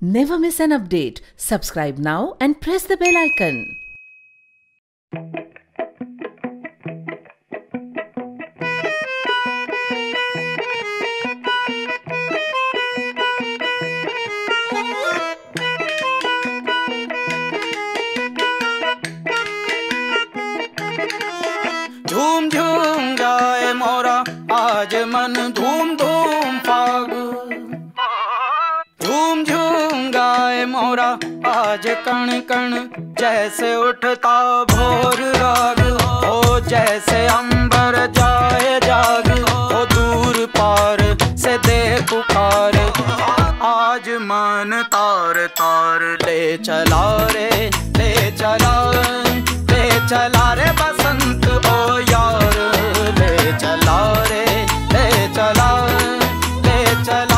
Never miss an update. Subscribe now and press the bell icon. झूम झूम जाए मोरा आज मन धूम धूम फाग। झूम झूम गाए मोरा आज कण कण जैसे उठता भोर राग। हो जैसे अंबर जाए जाग, हो दूर पार से दे पुकार। आज मन तार तार ले चला रे, ले चला, ले चला रे बसंत ओ यार। ले चला रे, ले चला, ले चला।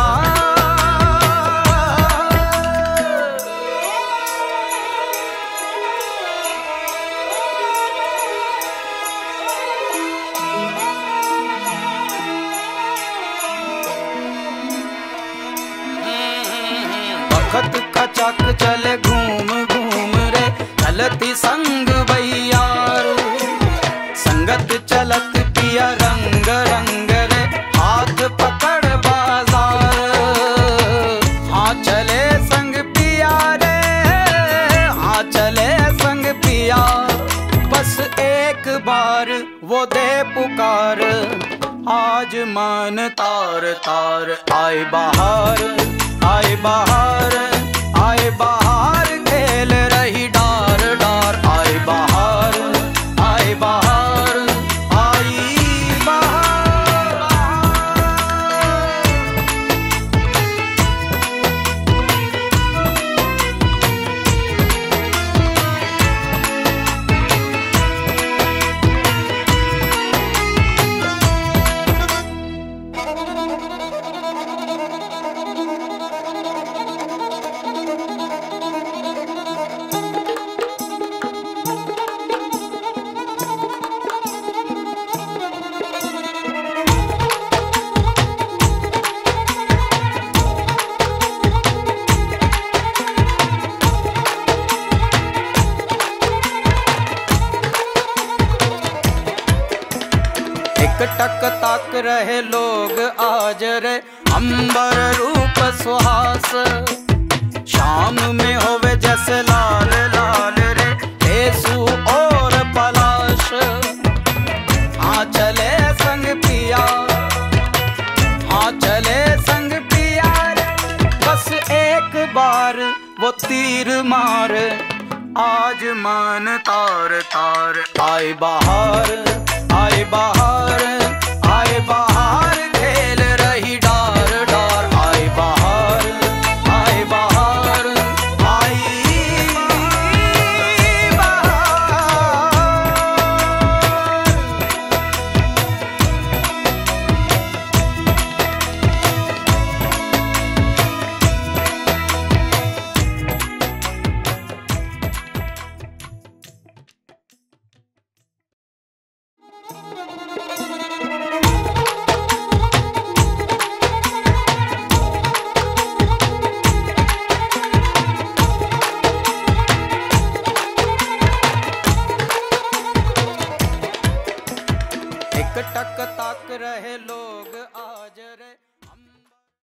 वक्त का चक चले घूम घूम रे, चलती संग भैयार। संगत चलत पिया रंग रंग रे, हाथ पकड़ बाजार। हाँ चले संग पिया रे, हाँ चले संग पिया। बस एक बार वो दे पुकार। आज मन तार तार आए बाहर, आए बाहर, आए बाहर खेल रही डार डार। आए बाहर, आए बाहर, आई बाहर। टक ताक रहे लोग आज रे, अंबर रूप सुहास। शाम में होवे जैसे लाल लाल रे, केसू और पलाश। हाँ चले संग पिया, हाँ चले संग पिया रे। बस एक बार वो तीर मार। आज मन तार तार आए बाहर, आए बाहर, आए बाहर।